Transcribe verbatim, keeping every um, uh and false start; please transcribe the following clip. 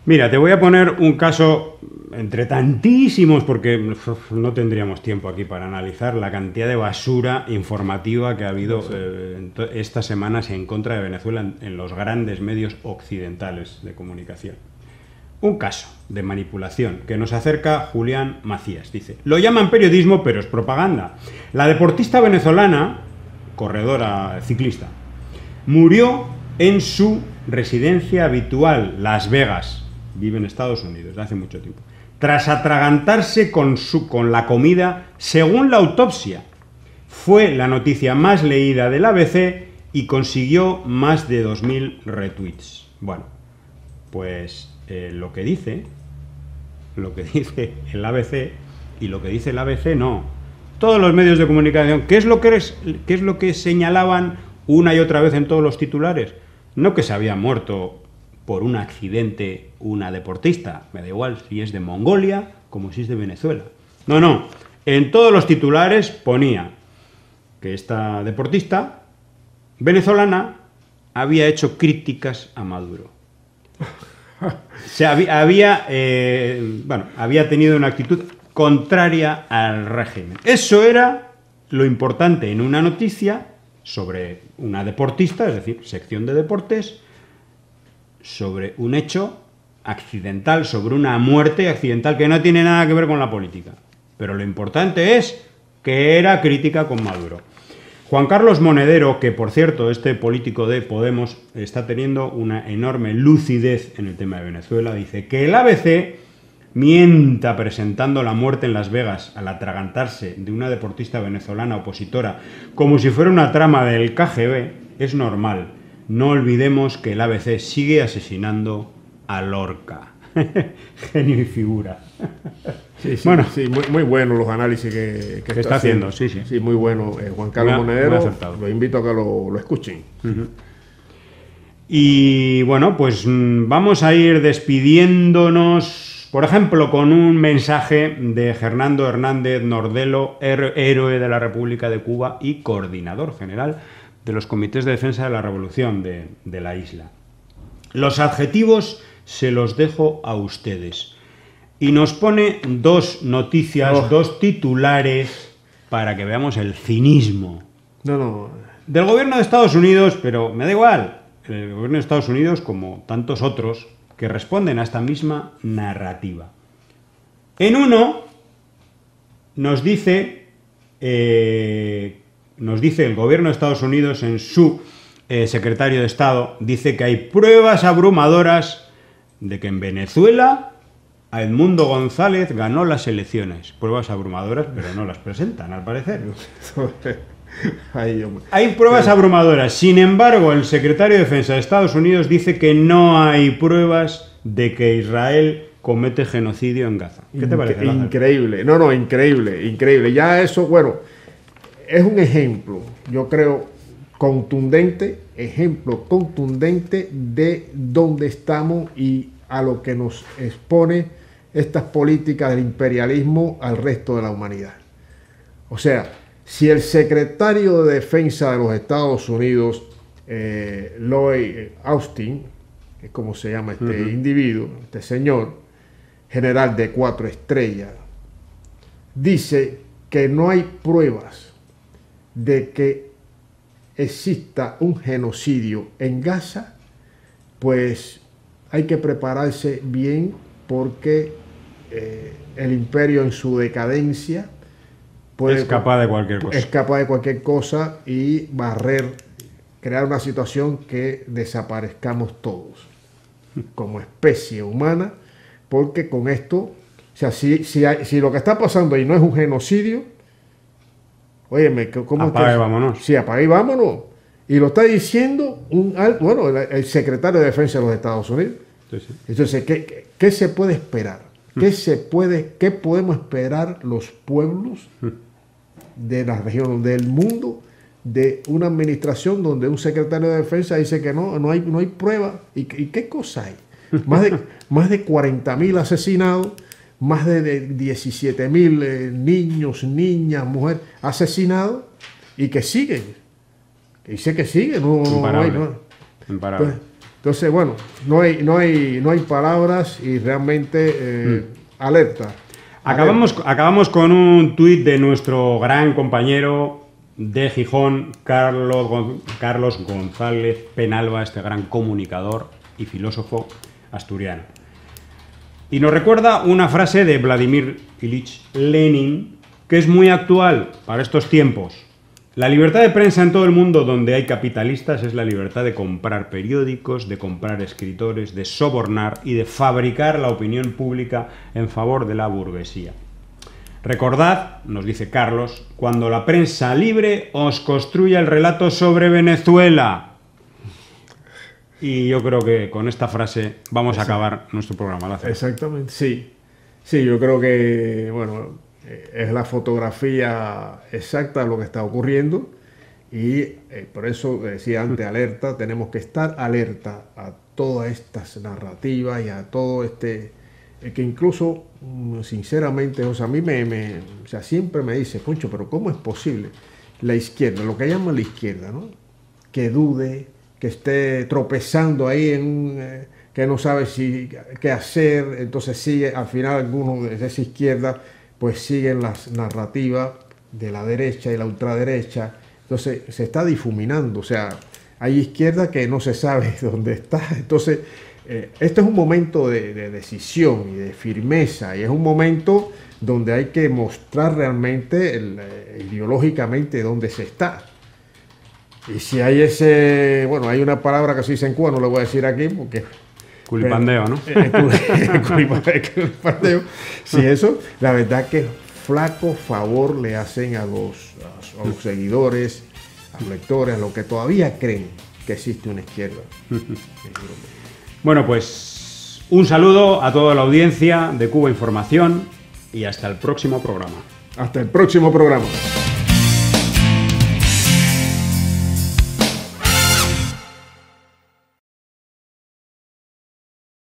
Mira, te voy a poner un caso entre tantísimos, porque uf, no tendríamos tiempo aquí para analizar la cantidad de basura informativa que ha habido eh, estas semanas en contra de Venezuela en, en los grandes medios occidentales de comunicación. Un caso de manipulación que nos acerca Julián Macías. Dice, lo llaman periodismo, pero es propaganda. La deportista venezolana, corredora ciclista, murió en su residencia habitual, Las Vegas. Vive en Estados Unidos desde hace mucho tiempo. Tras atragantarse con, su, con la comida, según la autopsia. Fue la noticia más leída del A B C y consiguió más de dos mil retweets. Bueno, pues eh, lo que dice, lo que dice el A B C y lo que dice el A B C no. Todos los medios de comunicación, ¿qué es lo que, es, qué es lo que señalaban una y otra vez en todos los titulares? No que se había muerto por un accidente una deportista, me da igual si es de Mongolia como si es de Venezuela. No, no, en todos los titulares ponía que esta deportista venezolana había hecho críticas a Maduro. Se había, había, eh, bueno, había tenido una actitud contraria al régimen. Eso era lo importante en una noticia sobre una deportista, es decir, sección de deportes, sobre un hecho accidental, sobre una muerte accidental que no tiene nada que ver con la política. Pero lo importante es que era crítica con Maduro. Juan Carlos Monedero, que por cierto, este político de Podemos está teniendo una enorme lucidez en el tema de Venezuela, dice que el A B C mienta presentando la muerte en Las Vegas al atragantarse de una deportista venezolana opositora como si fuera una trama del K G B, es normal. No olvidemos que el A B C sigue asesinando a Lorca. Genio y figura. Sí, sí, bueno, sí, muy, muy bueno los análisis que, que está, está haciendo, haciendo. Sí, sí. Sí, muy bueno. Eh, Juan Carlos muy, Monedero, muy lo invito a que lo, lo escuchen. Uh-huh. Y bueno, pues vamos a ir despidiéndonos, por ejemplo, con un mensaje de Hernando Hernández Nordelo, héroe de la República de Cuba y coordinador general de los comités de defensa de la revolución de, de la isla. Los adjetivos se los dejo a ustedes. Y nos pone dos noticias, oh. dos titulares, para que veamos el cinismo no, no. del gobierno de Estados Unidos, pero me da igual, el gobierno de Estados Unidos, como tantos otros, que responden a esta misma narrativa. En uno nos dice... Eh, Nos dice el gobierno de Estados Unidos en su eh, secretario de Estado, dice que hay pruebas abrumadoras de que en Venezuela a Edmundo González ganó las elecciones. Pruebas abrumadoras, pero no las presentan, al parecer. Ay, hay pruebas abrumadoras. Sin embargo, el secretario de Defensa de Estados Unidos dice que no hay pruebas de que Israel comete genocidio en Gaza. ¿Qué te parece, Lázaro? Increíble. No, no, increíble, increíble. Ya eso, bueno... Es un ejemplo, yo creo, contundente, ejemplo contundente de dónde estamos y a lo que nos expone estas políticas del imperialismo al resto de la humanidad. O sea, si el secretario de Defensa de los Estados Unidos, eh, Lloyd Austin, que es como se llama este uh-huh. individuo, este señor, general de cuatro estrellas, dice que no hay pruebas de que exista un genocidio en Gaza, pues hay que prepararse bien porque eh, el imperio en su decadencia puede, es capaz de cualquier cosa. Es capaz de cualquier cosa y barrer, crear una situación que desaparezcamos todos como especie humana, porque con esto, o sea, si, si, hay, si lo que está pasando ahí no es un genocidio, óyeme, ¿cómo apague, es que? vámonos. Sí, apague y vámonos. Y lo está diciendo un bueno, el, el secretario de Defensa de los Estados Unidos. Sí, sí. Entonces, ¿qué, qué, qué se puede esperar? ¿Qué mm. se puede, qué podemos esperar los pueblos mm. de la región, del mundo, de una administración donde un secretario de Defensa dice que no, no hay, no hay prueba? ¿Y, y qué cosa hay? Más de, más de cuarenta mil asesinados, más de, de diecisiete mil eh, niños, niñas, mujeres asesinados y que siguen. Que dice que siguen. No, Imparable. No hay, no. Imparable. Pues, Entonces, bueno, no hay, no hay, no hay palabras y realmente eh, mm. alerta. Acabamos, alerta. Acabamos con un tuit de nuestro gran compañero de Gijón, Carlos, Carlos González Penalba, este gran comunicador y filósofo asturiano. Y nos recuerda una frase de Vladimir Ilich Lenin, que es muy actual para estos tiempos. La libertad de prensa en todo el mundo donde hay capitalistas es la libertad de comprar periódicos, de comprar escritores, de sobornar y de fabricar la opinión pública en favor de la burguesía. Recordad, nos dice Carlos, cuando la prensa libre os construya el relato sobre Venezuela. Y yo creo que con esta frase vamos a acabar nuestro programa. Lázaro. Exactamente, sí. Sí, yo creo que, bueno, es la fotografía exacta de lo que está ocurriendo y eh, por eso decía antes, alerta, tenemos que estar alerta a todas estas narrativas y a todo este, eh, que incluso, sinceramente, o sea, a mí me, me, o sea, siempre me dice, Poncho, pero ¿cómo es posible la izquierda, lo que llaman la izquierda, ¿no? Que dude, que esté tropezando ahí en un... Eh, que no sabe si, qué hacer, entonces sigue, al final algunos de esa izquierda pues siguen las narrativas de la derecha y la ultraderecha, entonces se está difuminando, o sea, hay izquierda que no se sabe dónde está, entonces eh, este es un momento de, de decisión y de firmeza, y es un momento donde hay que mostrar realmente el, eh, ideológicamente dónde se está. Y si hay ese, bueno, hay una palabra que se dice en Cuba, no lo voy a decir aquí porque... Culipandeo, ¿no? Culipandeo. Sí, eso, la verdad que flaco favor le hacen a los, a los seguidores, a los lectores, a los que todavía creen que existe una izquierda. Bueno, pues un saludo a toda la audiencia de Cuba Información y hasta el próximo programa. Hasta el próximo programa.